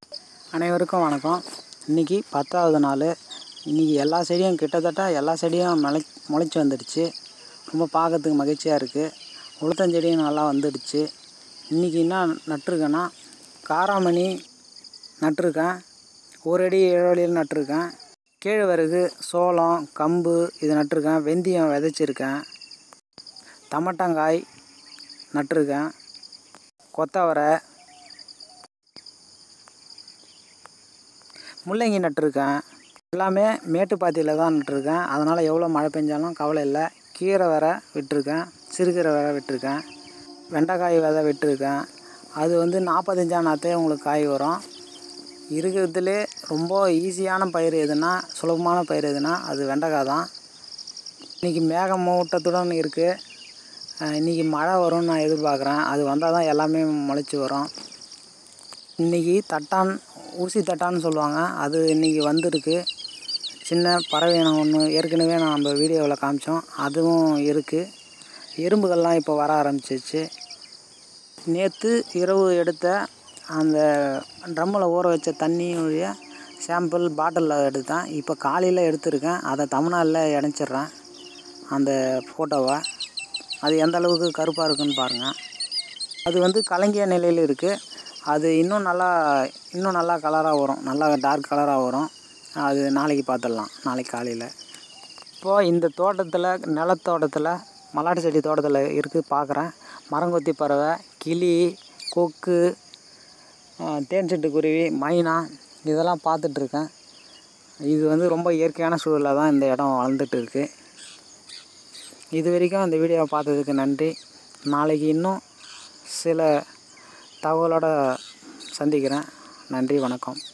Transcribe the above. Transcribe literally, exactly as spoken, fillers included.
அனைவருக்கும் வணக்கம். இன்றைக்கி பத்தாவது நாள். இன்றைக்கி எல்லா செடியும் கிட்டத்தட்ட எல்லா செடியும் முளை முளைச்சி வந்துடுச்சு. ரொம்ப பார்க்கறதுக்கு மகிழ்ச்சியாக இருக்குது. உளுத்தஞ்செடியும் நல்லா வந்துடுச்சு. இன்றைக்கி என்ன நட்டிருக்கேன்னா, காராமணி நட்டிருக்கேன். ஒரு அடி இடைவெளியில் நட்டிருக்கேன். கேழ்வரகு, சோளம், கம்பு இது நட்டிருக்கேன். வெந்தயம் விதைச்சிருக்கேன். தமட்டங்காய் நட்டிருக்கேன். கொத்தவரை, முள்ளங்கி நட்டிருக்கேன். எல்லாமே மேட்டுப்பாத்தியில் தான் நட்டிருக்கேன். அதனால் எவ்வளோ மழை பெஞ்சாலும் கவலை இல்லை. கீரை வேற விட்டுருக்கேன். சிறுகீரை வேற விட்டுருக்கேன். வெண்டைக்காய் விதை விட்டுருக்கேன். அது வந்து நாற்பத்தஞ்சா நாற்றே உங்களுக்கு காய் வரும். இருக்கிறதுலே ரொம்ப ஈஸியான பயிர் எதுனா, சுலபமான பயிர் எதுனா அது வெண்டைக்காய் தான். இன்றைக்கி மேகமூட்டத்துடன் இருக்குது. இன்றைக்கி மழை வரும்னு நான் எதிர்பார்க்குறேன். அது வந்தால் தான் எல்லாமே முளைச்சி வரும். இன்றைக்கி தட்டான், ஊசி தட்டான்னு சொல்லுவாங்க, அது இன்றைக்கி வந்திருக்கு. சின்ன பறவை இனம் ஒன்று ஏற்கனவே நான் நம்ம வீடியோவில் காமிச்சோம், அதுவும் இருக்குது. எறும்புகள்லாம் இப்போ வர ஆரம்பிச்சிச்சு. நேற்று இரவு எடுத்த அந்த ட்ரம்மில் ஊற வச்ச தண்ணியுடைய சாம்பிள் பாட்டிலில் எடுத்தேன். இப்போ காலையில் எடுத்திருக்கேன். அதை தமிழ்நாட்டில் இணைச்சிட்றேன் அந்த ஃபோட்டோவை. அது எந்த அளவுக்கு கருப்பாக இருக்குன்னு பாருங்கள். அது வந்து கலங்கிய நிலையில் இருக்குது. அது இன்னும் நல்லா இன்னும் நல்லா கலராக வரும். நல்லா டார்க் கலராக வரும். அது நாளைக்கு பார்த்துடலாம், நாளைக்கு காலையில். இப்போது இந்த தோட்டத்தில், நிலத்தோட்டத்தில், மல்லாட்டு செடி தோட்டத்தில் இருக்குது பார்க்குறேன். மரங்கொத்தி பறவை, கிளி, கொக்கு, தேன் சிட்டுக்குருவி, மைனா இதெல்லாம் பார்த்துட்ருக்கேன். இது வந்து ரொம்ப இயற்கையான சூழலில் தான் இந்த இடம் வளர்ந்துட்டு இருக்குது. இது வரைக்கும் இந்த வீடியோவை பார்த்ததுக்கு நன்றி. நாளைக்கு இன்னும் சில தகவலோடு சந்திக்கிறேன். நன்றி, வணக்கம்.